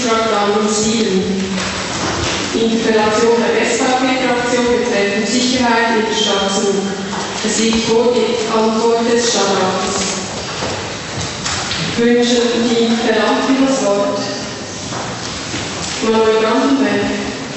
Tagesordnungspunkt Nummer 7. Interpellation der SVP-Fraktion betreffend Sicherheit in der Stadt Zug. Es liegt vor die Antwort des Stadtrates. Wünschen die Interpellanten das Wort? Manuel Brandenberg.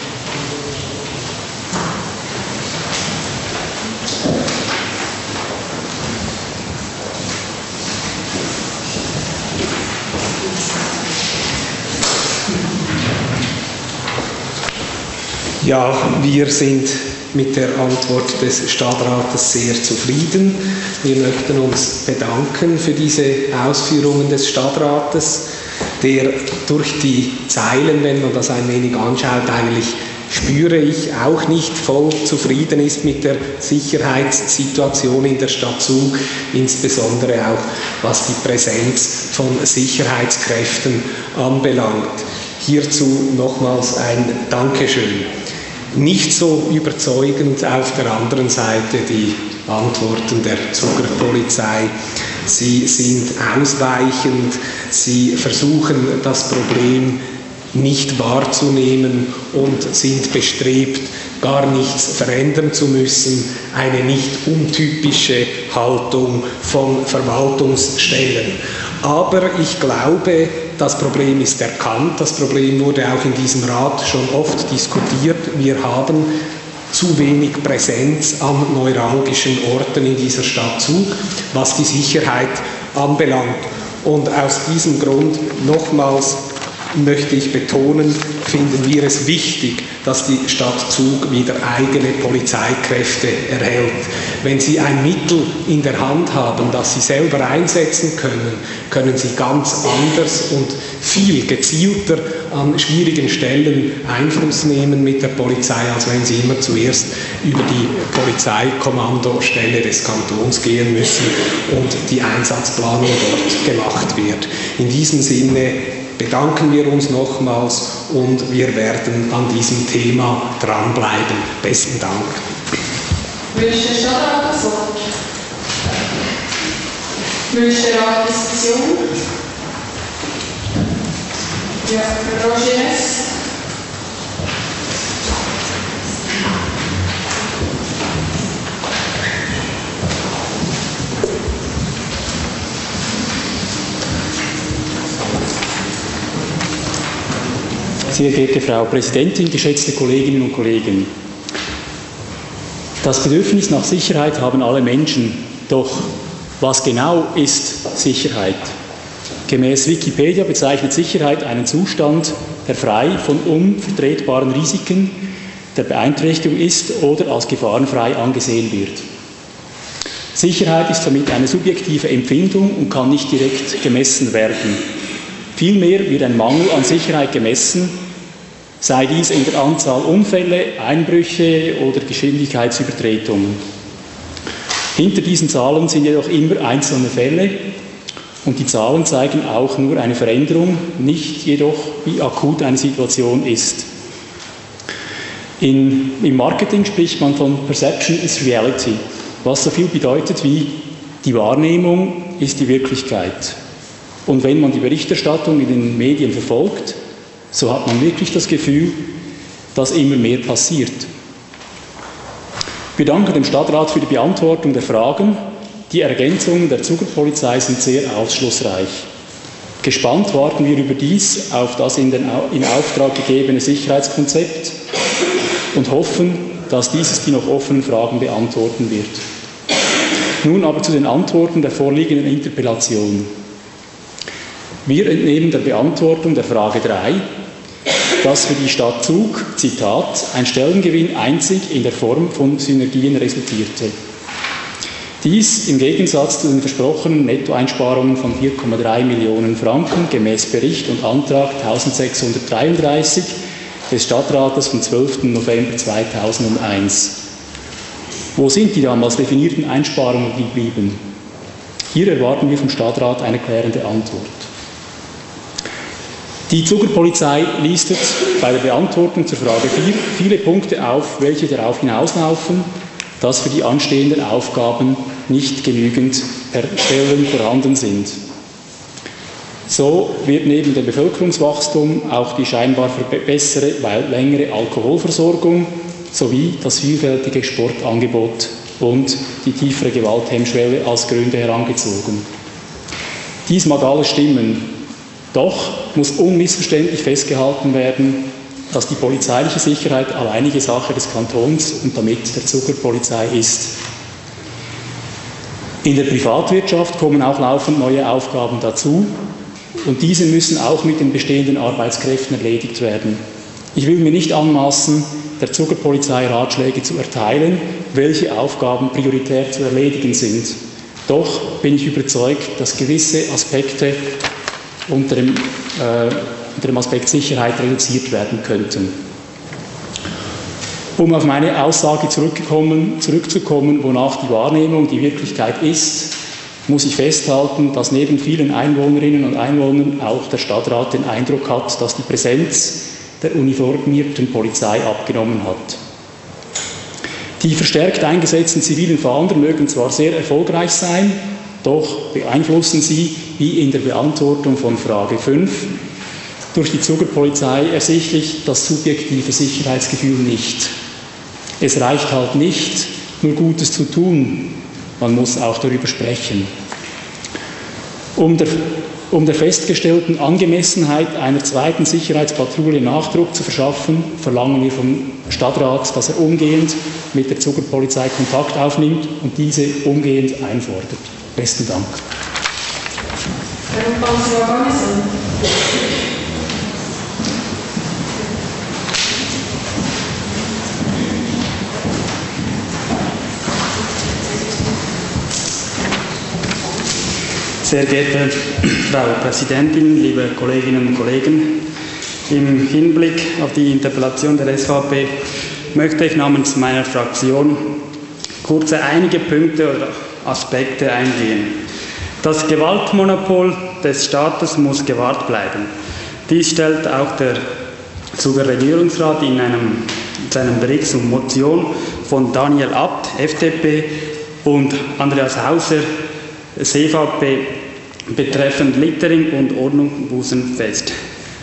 Ja, wir sind mit der Antwort des Stadtrates sehr zufrieden. Wir möchten uns bedanken für diese Ausführungen des Stadtrates, der durch die Zeilen, wenn man das ein wenig anschaut, eigentlich spüre ich auch nicht voll zufrieden ist mit der Sicherheitssituation in der Stadt Zug, insbesondere auch was die Präsenz von Sicherheitskräften anbelangt. Hierzu nochmals ein Dankeschön. Nicht so überzeugend auf der anderen Seite die Antworten der Zuger Polizei. Sie sind ausweichend, sie versuchen das Problem nicht wahrzunehmen und sind bestrebt, gar nichts verändern zu müssen, eine nicht untypische Haltung von Verwaltungsstellen. Aber ich glaube, das Problem ist erkannt, das Problem wurde auch in diesem Rat schon oft diskutiert. Wir haben zu wenig Präsenz an neuralgischen Orten in dieser Stadt Zug, was die Sicherheit anbelangt. Und aus diesem Grund nochmals möchte ich betonen, finden wir es wichtig, dass die Stadt Zug wieder eigene Polizeikräfte erhält. Wenn Sie ein Mittel in der Hand haben, das Sie selber einsetzen können, können Sie ganz anders und viel gezielter an schwierigen Stellen Einfluss nehmen mit der Polizei, als wenn Sie immer zuerst über die Polizeikomandostelle des Kantons gehen müssen und die Einsatzplanung dort gemacht wird. In diesem Sinne bedanken wir uns nochmals und wir werden an diesem Thema dranbleiben. Besten Dank. Wünscht der Stadtrat das Wort? Wünscht der Rat Diskussion? Ja, Herr Rogenes. Sehr geehrte Frau Präsidentin, geschätzte Kolleginnen und Kollegen. Das Bedürfnis nach Sicherheit haben alle Menschen. Doch was genau ist Sicherheit? Gemäß Wikipedia bezeichnet Sicherheit einen Zustand, der frei von unvertretbaren Risiken der Beeinträchtigung ist oder als gefahrenfrei angesehen wird. Sicherheit ist somit eine subjektive Empfindung und kann nicht direkt gemessen werden. Vielmehr wird ein Mangel an Sicherheit gemessen, sei dies in der Anzahl Unfälle, Einbrüche oder Geschwindigkeitsübertretungen. Hinter diesen Zahlen sind jedoch immer einzelne Fälle und die Zahlen zeigen auch nur eine Veränderung, nicht jedoch, wie akut eine Situation ist. Im Marketing spricht man von Perception is Reality, was so viel bedeutet wie die Wahrnehmung ist die Wirklichkeit. Und wenn man die Berichterstattung in den Medien verfolgt, so hat man wirklich das Gefühl, dass immer mehr passiert. Wir danken dem Stadtrat für die Beantwortung der Fragen. Die Ergänzungen der Zuger Polizei sind sehr aufschlussreich. Gespannt warten wir überdies auf das in Auftrag gegebene Sicherheitskonzept und hoffen, dass dieses die noch offenen Fragen beantworten wird. Nun aber zu den Antworten der vorliegenden Interpellation. Wir entnehmen der Beantwortung der Frage 3, dass für die Stadt Zug, Zitat, ein Stellengewinn einzig in der Form von Synergien resultierte. Dies im Gegensatz zu den versprochenen Nettoeinsparungen von 4,3 Millionen Franken gemäß Bericht und Antrag 1633 des Stadtrates vom 12. November 2001. Wo sind die damals definierten Einsparungen geblieben? Hier erwarten wir vom Stadtrat eine klärende Antwort. Die Zuger Polizei listet bei der Beantwortung zur Frage 4 viele Punkte auf, welche darauf hinauslaufen, dass für die anstehenden Aufgaben nicht genügend Stellen vorhanden sind. So wird neben dem Bevölkerungswachstum auch die scheinbar bessere, längere Alkoholversorgung sowie das vielfältige Sportangebot und die tiefere Gewalthemmschwelle als Gründe herangezogen. Dies mag alles stimmen, doch muss unmissverständlich festgehalten werden, dass die polizeiliche Sicherheit alleinige Sache des Kantons und damit der Zuckerpolizei ist. In der Privatwirtschaft kommen auch laufend neue Aufgaben dazu und diese müssen auch mit den bestehenden Arbeitskräften erledigt werden. Ich will mir nicht anmaßen, der Zuckerpolizei Ratschläge zu erteilen, welche Aufgaben prioritär zu erledigen sind. Doch bin ich überzeugt, dass gewisse Aspekte unter dem Aspekt Sicherheit reduziert werden könnten. Um auf meine Aussage zurückzukommen, wonach die Wahrnehmung die Wirklichkeit ist, muss ich festhalten, dass neben vielen Einwohnerinnen und Einwohnern auch der Stadtrat den Eindruck hat, dass die Präsenz der uniformierten Polizei abgenommen hat. Die verstärkt eingesetzten zivilen Fahnder mögen zwar sehr erfolgreich sein, doch beeinflussen sie, wie in der Beantwortung von Frage 5, durch die Zuckerpolizei ersichtlich das subjektive Sicherheitsgefühl nicht. Es reicht halt nicht, nur Gutes zu tun, man muss auch darüber sprechen. Um der festgestellten Angemessenheit einer zweiten Sicherheitspatrouille Nachdruck zu verschaffen, verlangen wir vom Stadtrat, dass er umgehend mit der Zuckerpolizei Kontakt aufnimmt und diese umgehend einfordert. Besten Dank. Sehr geehrte Frau Präsidentin, liebe Kolleginnen und Kollegen, im Hinblick auf die Interpellation der SVP möchte ich namens meiner Fraktion kurz einige Punkte oder Aspekte eingehen. Das Gewaltmonopol des Staates muss gewahrt bleiben. Dies stellt auch der Zuger Regierungsrat in seinem Bericht zur Motion von Daniel Abt, FDP, und Andreas Hauser, CVP, betreffend Littering und Ordnungsbußen fest.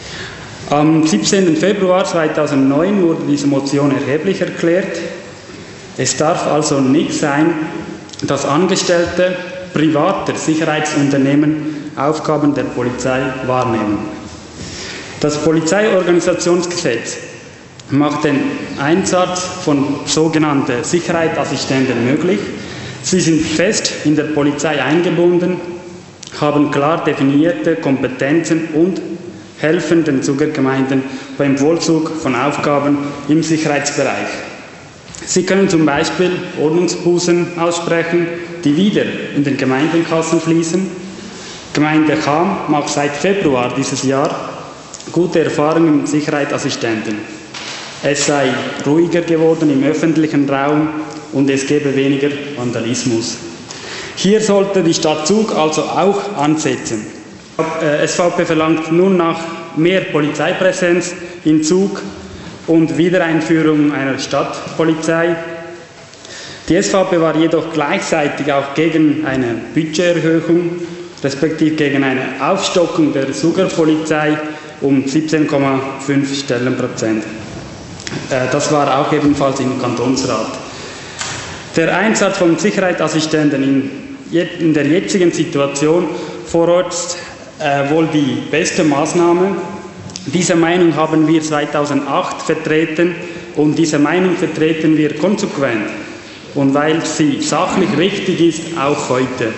Am 17. Februar 2009 wurde diese Motion erheblich erklärt. Es darf also nicht sein, dass Angestellte privater Sicherheitsunternehmen Aufgaben der Polizei wahrnehmen. Das Polizeiorganisationsgesetz macht den Einsatz von sogenannten Sicherheitsassistenten möglich. Sie sind fest in der Polizei eingebunden, haben klar definierte Kompetenzen und helfen den Zugergemeinden beim Vollzug von Aufgaben im Sicherheitsbereich. Sie können zum Beispiel Ordnungsbußen aussprechen, die wieder in den Gemeindenkassen fließen. Gemeinde Cham macht seit Februar dieses Jahr gute Erfahrungen mit Sicherheitsassistenten. Es sei ruhiger geworden im öffentlichen Raum und es gebe weniger Vandalismus. Hier sollte die Stadt Zug also auch ansetzen. SVP verlangt nun nach mehr Polizeipräsenz in Zug und Wiedereinführung einer Stadtpolizei. Die SVP war jedoch gleichzeitig auch gegen eine Budgeterhöhung, respektive gegen eine Aufstockung der Zugerpolizei um 17,5 Stellenprozent. Das war auch ebenfalls im Kantonsrat. Der Einsatz von Sicherheitsassistenten in der jetzigen Situation vor Ort ist wohl die beste Maßnahme. Diese Meinung haben wir 2008 vertreten und diese Meinung vertreten wir konsequent und weil sie sachlich richtig ist, auch heute.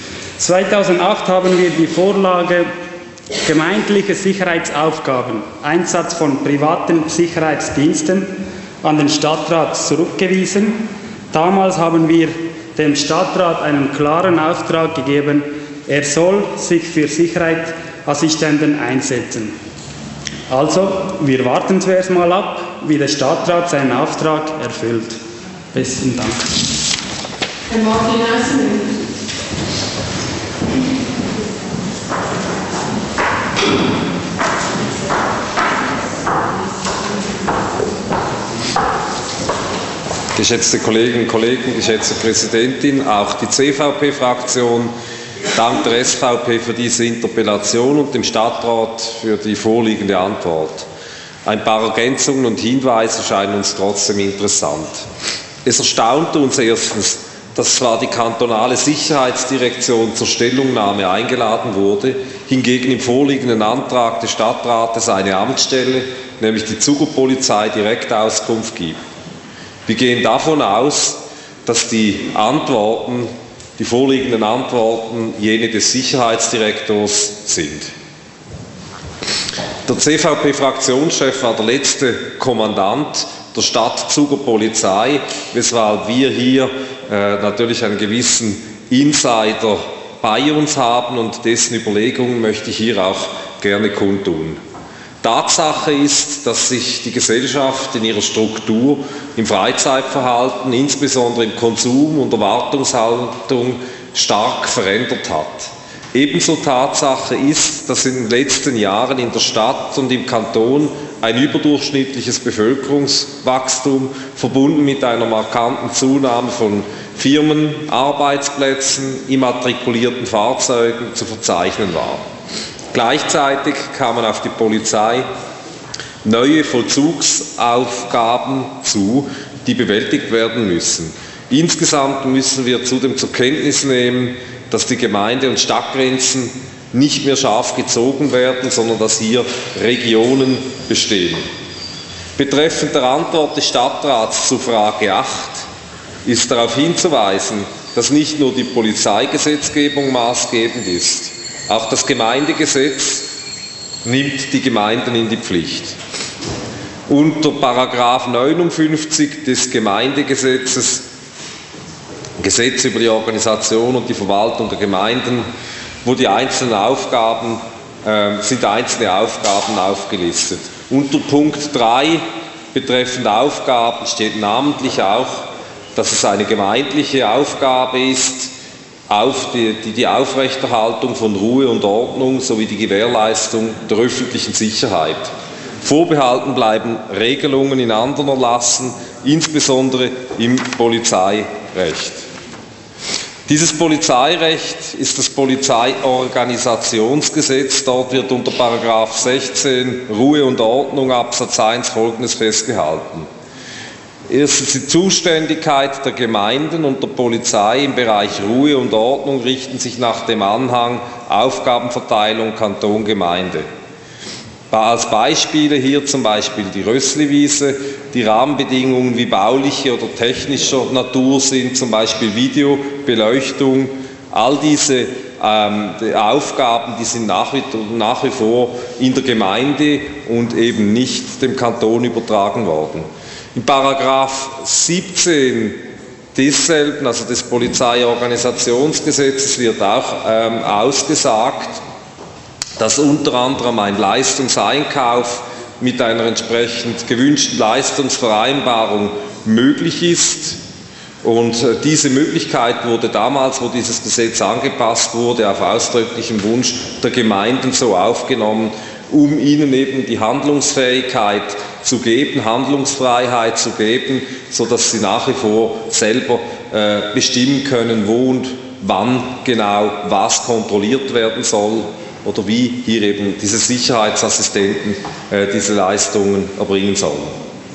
2008 haben wir die Vorlage gemeindliche Sicherheitsaufgaben, Einsatz von privaten Sicherheitsdiensten an den Stadtrat zurückgewiesen. Damals haben wir dem Stadtrat einen klaren Auftrag gegeben, er soll sich für Sicherheitsassistenten einsetzen. Also, wir warten zuerst mal ab, wie der Stadtrat seinen Auftrag erfüllt. Besten Dank. Herr Martin Eisenberg. Geschätzte Kolleginnen und Kollegen, geschätzte Präsidentin, auch die CVP-Fraktion Dank der SVP für diese Interpellation und dem Stadtrat für die vorliegende Antwort. Ein paar Ergänzungen und Hinweise scheinen uns trotzdem interessant. Es erstaunt uns erstens, dass zwar die kantonale Sicherheitsdirektion zur Stellungnahme eingeladen wurde, hingegen im vorliegenden Antrag des Stadtrates eine Amtsstelle, nämlich die Zugerpolizei, direkt Auskunft gibt. Wir gehen davon aus, dass die vorliegenden Antworten jene des Sicherheitsdirektors sind. Der CVP-Fraktionschef war der letzte Kommandant der Stadtzugerpolizei, weshalb wir hier natürlich einen gewissen Insider bei uns haben und dessen Überlegungen möchte ich hier auch gerne kundtun. Tatsache ist, dass sich die Gesellschaft in ihrer Struktur, im Freizeitverhalten, insbesondere im Konsum und Erwartungshaltung stark verändert hat. Ebenso Tatsache ist, dass in den letzten Jahren in der Stadt und im Kanton ein überdurchschnittliches Bevölkerungswachstum verbunden mit einer markanten Zunahme von Firmen, Arbeitsplätzen, immatrikulierten Fahrzeugen zu verzeichnen war. Gleichzeitig kamen auf die Polizei neue Vollzugsaufgaben zu, die bewältigt werden müssen. Insgesamt müssen wir zudem zur Kenntnis nehmen, dass die Gemeinde- und Stadtgrenzen nicht mehr scharf gezogen werden, sondern dass hier Regionen bestehen. Betreffend der Antwort des Stadtrats zu Frage 8 ist darauf hinzuweisen, dass nicht nur die Polizeigesetzgebung maßgebend ist. Auch das Gemeindegesetz nimmt die Gemeinden in die Pflicht. Unter § 59 des Gemeindegesetzes, Gesetz über die Organisation und die Verwaltung der Gemeinden, wo die einzelnen Aufgaben, sind einzelne Aufgaben aufgelistet. Unter Punkt 3 betreffend Aufgaben steht namentlich auch, dass es eine gemeindliche Aufgabe ist, die Aufrechterhaltung von Ruhe und Ordnung sowie die Gewährleistung der öffentlichen Sicherheit. Vorbehalten bleiben Regelungen in anderen Erlassen, insbesondere im Polizeirecht. Dieses Polizeirecht ist das Polizeiorganisationsgesetz. Dort wird unter § 16 Ruhe und Ordnung Absatz 1 Folgendes festgehalten. Erstens, die Zuständigkeit der Gemeinden und der Polizei im Bereich Ruhe und Ordnung richten sich nach dem Anhang Aufgabenverteilung Kanton-Gemeinde. Als Beispiele hier zum Beispiel die Rössliwiese, die Rahmenbedingungen wie bauliche oder technischer Natur sind, zum Beispiel Video, Beleuchtung, all diese Aufgaben, die sind nach wie vor in der Gemeinde und eben nicht dem Kanton übertragen worden. In § 17 desselben, also des Polizeiorganisationsgesetzes, wird auch ausgesagt, dass unter anderem ein Leistungseinkauf mit einer entsprechend gewünschten Leistungsvereinbarung möglich ist. Und diese Möglichkeit wurde damals, wo dieses Gesetz angepasst wurde, auf ausdrücklichen Wunsch der Gemeinden so aufgenommen, um ihnen eben die Handlungsfähigkeit zu geben, Handlungsfreiheit zu geben, sodass sie nach wie vor selber bestimmen können, wo und wann genau was kontrolliert werden soll oder wie hier eben diese Sicherheitsassistenten diese Leistungen erbringen sollen.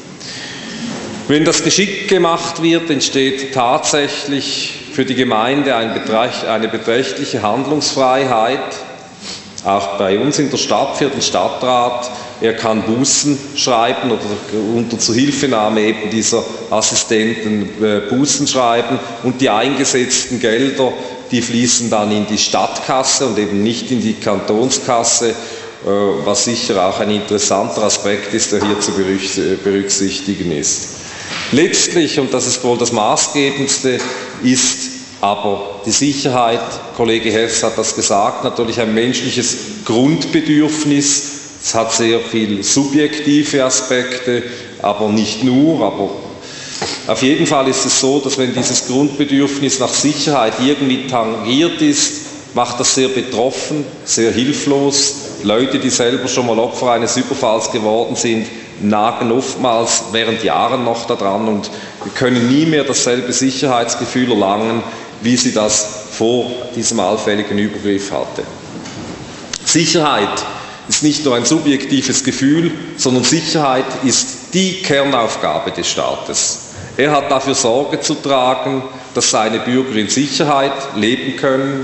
Wenn das geschickt gemacht wird, entsteht tatsächlich für die Gemeinde eine beträchtliche Handlungsfreiheit. Auch bei uns in der Stadt, für den Stadtrat, er kann Bußen schreiben oder unter Zuhilfenahme eben dieser Assistenten Bußen schreiben und die eingesetzten Gelder, die fließen dann in die Stadtkasse und eben nicht in die Kantonskasse, was sicher auch ein interessanter Aspekt ist, der hier zu berücksichtigen ist. Letztlich, und das ist wohl das Maßgebendste, ist aber die Sicherheit, Kollege Hess hat das gesagt, natürlich ein menschliches Grundbedürfnis. Es hat sehr viel subjektive Aspekte, aber nicht nur. Aber auf jeden Fall ist es so, dass wenn dieses Grundbedürfnis nach Sicherheit irgendwie tangiert ist, macht das sehr betroffen, sehr hilflos. Leute, die selber schon mal Opfer eines Überfalls geworden sind, nagen oftmals während Jahren noch daran und können nie mehr dasselbe Sicherheitsgefühl erlangen, wie sie das vor diesem allfälligen Übergriff hatte. Sicherheit ist nicht nur ein subjektives Gefühl, sondern Sicherheit ist die Kernaufgabe des Staates. Er hat dafür Sorge zu tragen, dass seine Bürger in Sicherheit leben können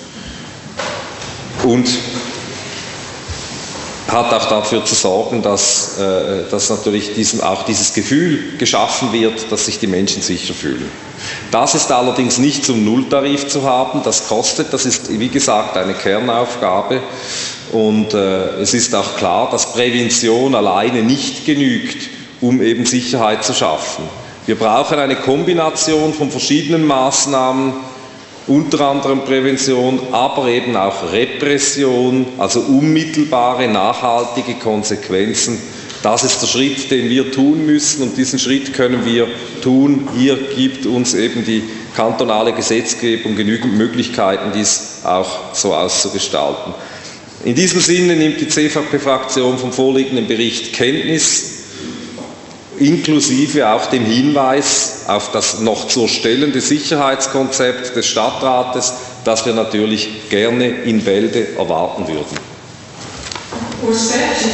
und hat auch dafür zu sorgen, dass natürlich auch dieses Gefühl geschaffen wird, dass sich die Menschen sicher fühlen. Das ist allerdings nicht zum Nulltarif zu haben, das kostet, das ist wie gesagt eine Kernaufgabe und es ist auch klar, dass Prävention alleine nicht genügt, um eben Sicherheit zu schaffen. Wir brauchen eine Kombination von verschiedenen Maßnahmen, unter anderem Prävention, aber eben auch Repression, also unmittelbare, nachhaltige Konsequenzen. Das ist der Schritt, den wir tun müssen und diesen Schritt können wir tun. Hier gibt uns eben die kantonale Gesetzgebung genügend Möglichkeiten, dies auch so auszugestalten. In diesem Sinne nimmt die CVP-Fraktion vom vorliegenden Bericht Kenntnis, inklusive auch dem Hinweis auf das noch zu erstellende Sicherheitskonzept des Stadtrates, das wir natürlich gerne in Bälde erwarten würden. Urs Bertschi.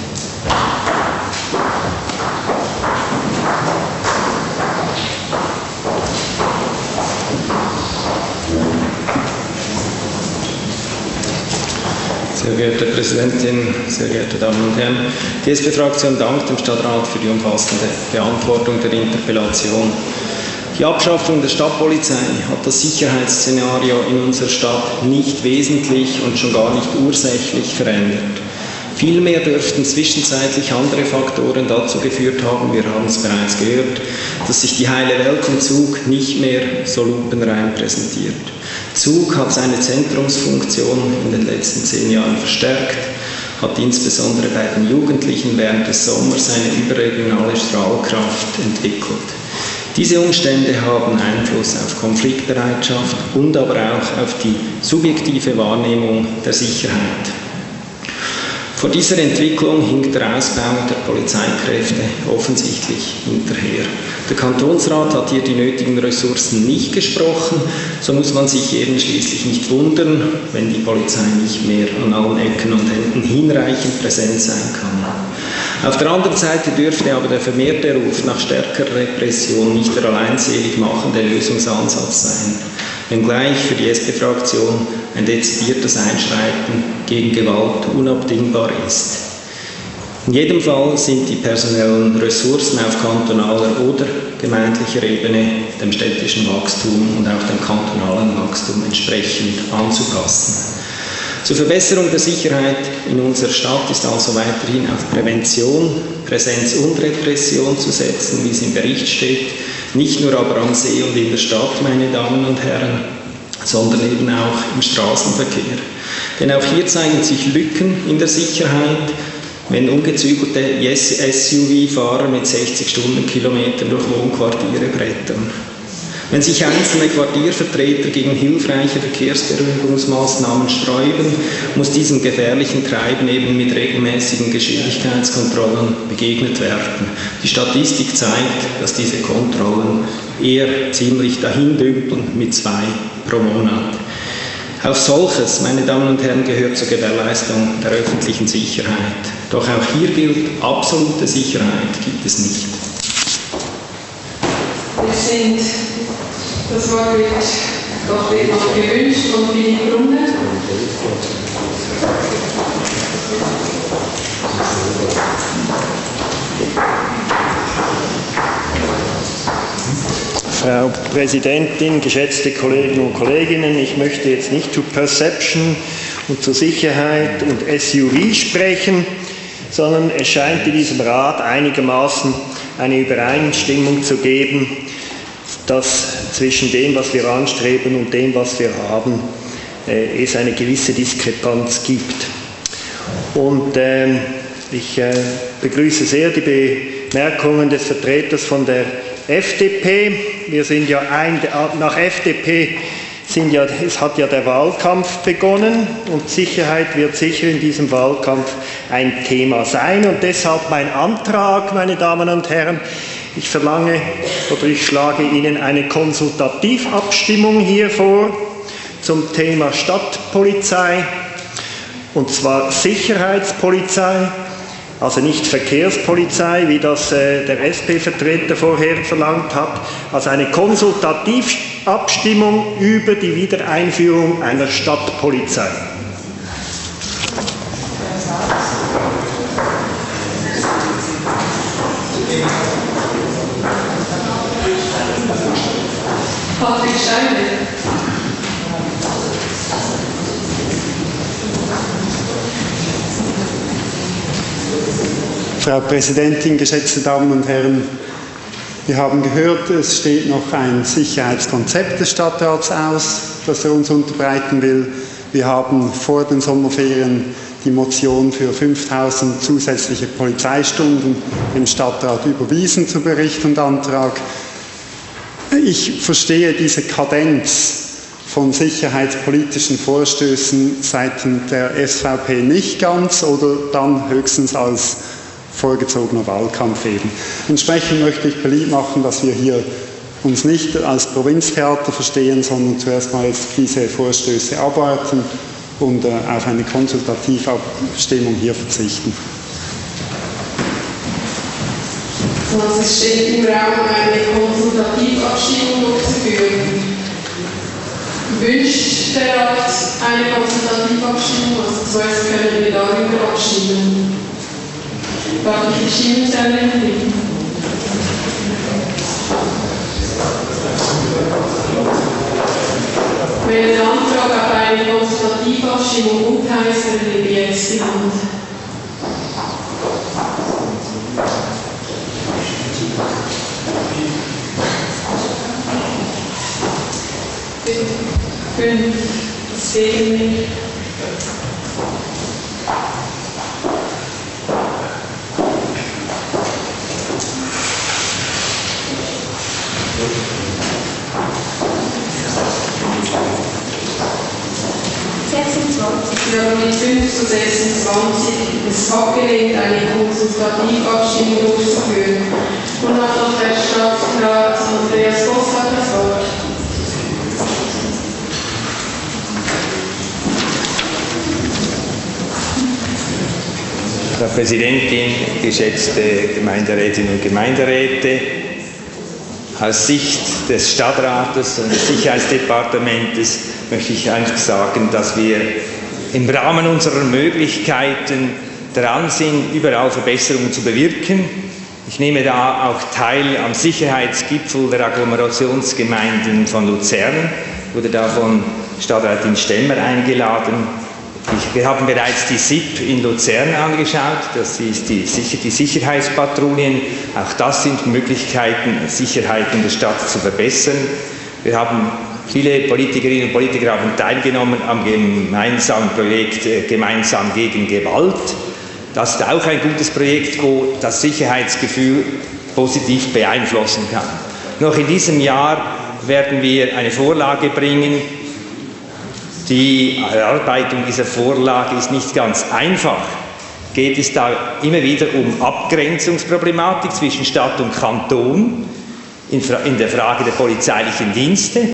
Sehr geehrte Präsidentin, sehr geehrte Damen und Herren, die SP-Fraktion dankt dem Stadtrat für die umfassende Beantwortung der Interpellation. Die Abschaffung der Stadtpolizei hat das Sicherheitsszenario in unserer Stadt nicht wesentlich und schon gar nicht ursächlich verändert. Vielmehr dürften zwischenzeitlich andere Faktoren dazu geführt haben, wir haben es bereits gehört, dass sich die heile Welt im Zug nicht mehr so lupenrein präsentiert. Zug hat seine Zentrumsfunktion in den letzten 10 Jahren verstärkt, hat insbesondere bei den Jugendlichen während des Sommers eine überregionale Strahlkraft entwickelt. Diese Umstände haben Einfluss auf Konfliktbereitschaft und aber auch auf die subjektive Wahrnehmung der Sicherheit. Vor dieser Entwicklung hinkt der Ausbau der Polizeikräfte offensichtlich hinterher. Der Kantonsrat hat hier die nötigen Ressourcen nicht gesprochen, so muss man sich eben schließlich nicht wundern, wenn die Polizei nicht mehr an allen Ecken und Enden hinreichend präsent sein kann. Auf der anderen Seite dürfte aber der vermehrte Ruf nach stärkerer Repression nicht der alleinselig machende Lösungsansatz sein, wenngleich für die SP-Fraktion ein dezidiertes Einschreiten gegen Gewalt unabdingbar ist. In jedem Fall sind die personellen Ressourcen auf kantonaler oder gemeindlicher Ebene dem städtischen Wachstum und auch dem kantonalen Wachstum entsprechend anzupassen. Zur Verbesserung der Sicherheit in unserer Stadt ist also weiterhin auf Prävention, Präsenz und Repression zu setzen, wie es im Bericht steht, nicht nur aber am See und in der Stadt, meine Damen und Herren, sondern eben auch im Straßenverkehr. Denn auch hier zeigen sich Lücken in der Sicherheit, wenn ungezügelte SUV-Fahrer mit 60 Stundenkilometern durch Wohnquartiere brettern. Wenn sich einzelne Quartiervertreter gegen hilfreiche Verkehrsberuhigungsmaßnahmen sträuben, muss diesem gefährlichen Treiben eben mit regelmäßigen Geschwindigkeitskontrollen begegnet werden. Die Statistik zeigt, dass diese Kontrollen eher ziemlich dahindümpeln mit 2 pro Monat. Auf solches, meine Damen und Herren, gehört zur Gewährleistung der öffentlichen Sicherheit. Doch auch hier gilt, absolute Sicherheit gibt es nicht. Das Wort wird doch noch gewünscht von Philipp Brunner. Frau Präsidentin, geschätzte Kolleginnen und Kollegen, ich möchte jetzt nicht zu Perception und zur Sicherheit und SUV sprechen, sondern es scheint in diesem Rat einigermaßen eine Übereinstimmung zu geben, dass zwischen dem, was wir anstreben und dem, was wir haben, es eine gewisse Diskrepanz gibt. Und ich begrüße sehr die Bemerkungen des Vertreters von der FDP. Wir sind ja nach FDP hat ja der Wahlkampf begonnen und Sicherheit wird sicher in diesem Wahlkampf ein Thema sein. Und deshalb mein Antrag, meine Damen und Herren, ich verlange oder ich schlage Ihnen eine Konsultativabstimmung hier vor zum Thema Stadtpolizei, und zwar Sicherheitspolizei, also nicht Verkehrspolizei, wie das der SP-Vertreter vorher verlangt hat, also eine Konsultativabstimmung über die Wiedereinführung einer Stadtpolizei. Patrick Steiner. Frau Präsidentin, geschätzte Damen und Herren, wir haben gehört, es steht noch ein Sicherheitskonzept des Stadtrats aus, das er uns unterbreiten will. Wir haben vor den Sommerferien die Motion für 5000 zusätzliche Polizeistunden im Stadtrat überwiesen zu Bericht und Antrag. Ich verstehe diese Kadenz von sicherheitspolitischen Vorstößen seitens der SVP nicht ganz oder dann höchstens als vorgezogener Wahlkampf eben. Entsprechend möchte ich beliebt machen, dass wir hier uns nicht als Provinztheater verstehen, sondern zuerst mal diese Vorstöße abarbeiten und auf eine Konsultativabstimmung hier verzichten. Also es steht im Raum, eine Konsultativabstimmung durchzuführen. Wünscht der Rat eine Konsultativabstimmung? Also zuerst können wir darüber abstimmen. Darf ich die Stimmenzähler bitten? Wenn der Antrag auf eine Konsultativabstimmung gutheißt, dann lege ich jetzt die Hand. Das sehen wir. Wir haben mit 5 zu 26 es abgelehnt, eine Konsultativabstimmung durchzuführen. Und hat noch der Stadtrat Andreas Bossart das Wort. Frau Präsidentin, geschätzte Gemeinderätinnen und Gemeinderäte, aus Sicht des Stadtrates und des Sicherheitsdepartementes möchte ich einfach sagen, dass wir im Rahmen unserer Möglichkeiten dran sind, überall Verbesserungen zu bewirken. Ich nehme da auch teil am Sicherheitsgipfel der Agglomerationsgemeinden von Luzern, wurde da von Stadträtin Stemmer eingeladen. Wir haben bereits die SIP in Luzern angeschaut, das ist die Sicherheitspatrouillen. Auch das sind Möglichkeiten, Sicherheit in der Stadt zu verbessern. Wir haben viele Politikerinnen und Politiker haben teilgenommen am gemeinsamen Projekt Gemeinsam gegen Gewalt. Das ist auch ein gutes Projekt, wo das Sicherheitsgefühl positiv beeinflussen kann. Noch in diesem Jahr werden wir eine Vorlage bringen. Die Erarbeitung dieser Vorlage ist nicht ganz einfach. Geht es da immer wieder um Abgrenzungsproblematik zwischen Stadt und Kanton in der Frage der polizeilichen Dienste.